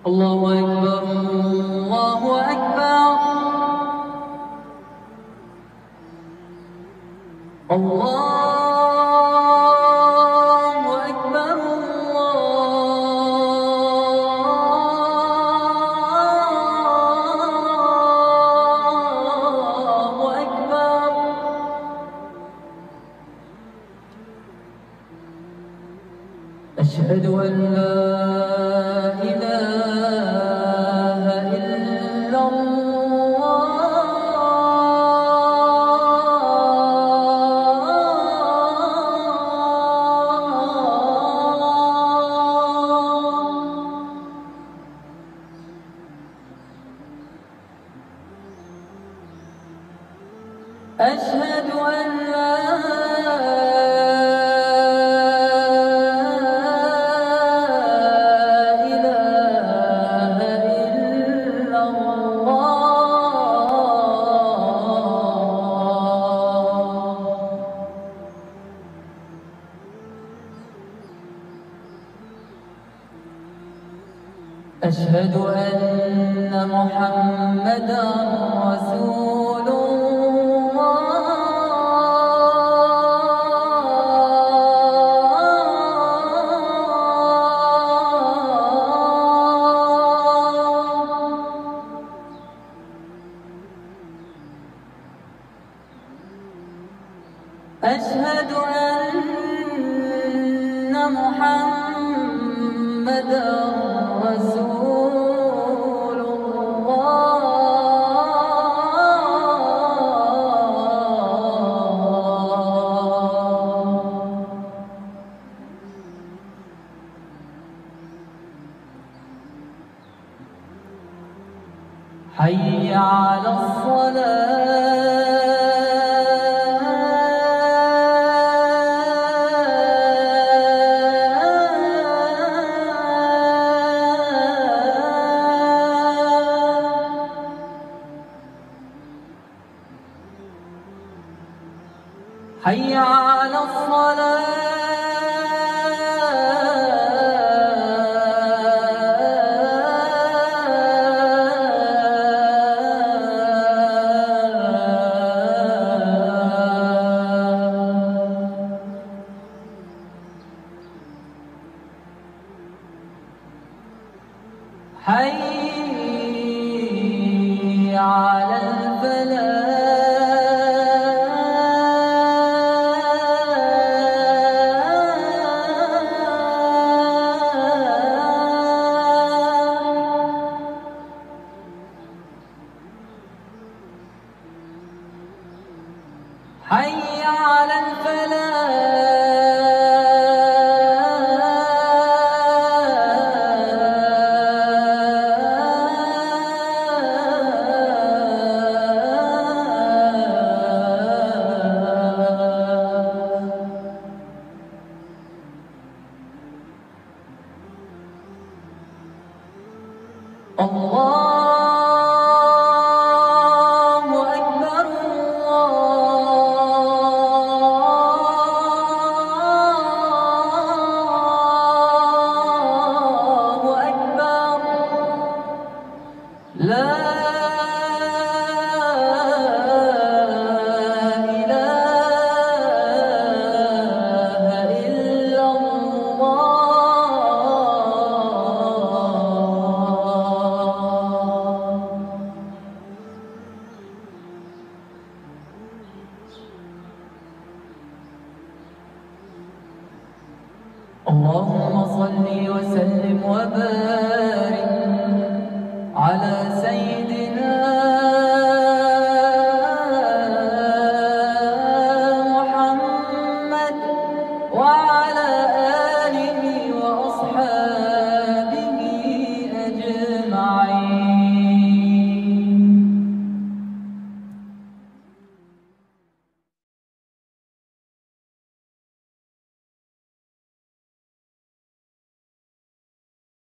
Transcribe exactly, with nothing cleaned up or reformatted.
الله أكبر الله أكبر الله أكبر الله أكبر أشهد أن لا أشهد أن لا إله إلا الله أشهد أن محمدًا رسول أشهد أن محمدًا رسول الله حي على الصلاة حي على الصلاة حي على الفلاح حي على الفلاح الله أكبر الله أكبر لا إله إلا الله اللهم صل وسلم وبارك